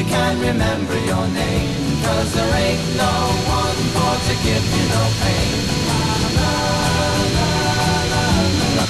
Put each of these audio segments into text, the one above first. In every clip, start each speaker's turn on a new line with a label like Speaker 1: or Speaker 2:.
Speaker 1: can't remember your name, 'cause there ain't no one for to give you no pain. La, la, la, la, la.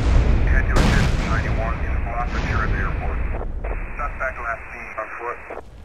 Speaker 2: Las Venturas International. Suspect last seen on foot.